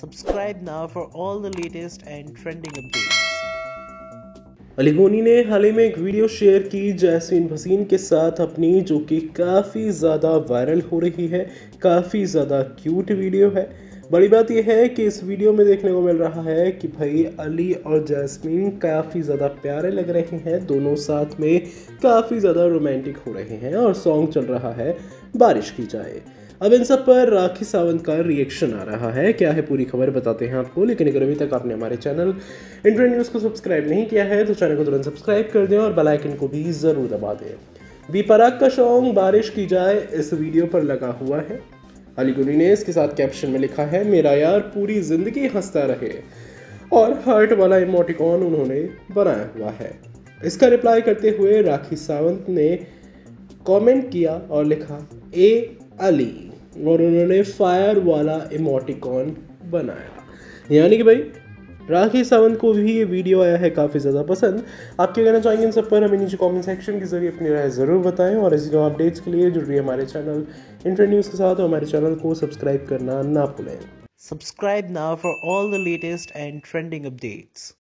Subscribe now for all the latest and trending updates. Ali गोनी ने हाल ही में एक वीडियो शेयर की जैस्मीन भसीन के साथ अपनी, जो कि काफ़ी ज़्यादा वायरल हो रही है। काफ़ी ज़्यादा क्यूट वीडियो है। बड़ी बात यह है कि इस वीडियो में देखने को मिल रहा है कि भाई अली और जैस्मीन काफ़ी ज़्यादा प्यारे लग रहे हैं। दोनों साथ में काफ़ी ज़्यादा रोमांटिक हो रहे हैं और सॉन्ग चल रहा है बारिश की जाए। अब इन सब पर राखी सावंत का रिएक्शन आ रहा है। क्या है पूरी खबर बताते हैं आपको, लेकिन अगर अभी तक आपने हमारे चैनल इंट्रेंड न्यूज़ को सब्सक्राइब नहीं किया है तो चैनल को तुरंत सब्सक्राइब कर दें और बेल आइकन को भी ज़रूर दबा दें। बी पराग का सॉन्ग बारिश की जाए इस वीडियो पर लगा हुआ है। अली गोनी ने इसके साथ कैप्शन में लिखा है, मेरा यार पूरी जिंदगी हंसता रहे, और हार्ट वाला इमोटिकॉन उन्होंने बनाया हुआ है। इसका रिप्लाई करते हुए राखी सावंत ने कमेंट किया और लिखा ए अली, और उन्होंने फायर वाला इमोटिकॉन बनाया। यानी कि भाई राखी सावंत को भी ये वीडियो आया है काफ़ी ज़्यादा पसंद। आप क्या कहना चाहेंगे इन सब पर, हमें नीचे कमेंट सेक्शन के जरिए अपनी राय ज़रूर बताएं। और इसी अपडेट्स के लिए जुड़ रही हमारे चैनल इंट्रेंड न्यूज़ के साथ, और हमारे चैनल को सब्सक्राइब करना ना भूलें। Subscribe now for all the latest and trending updates.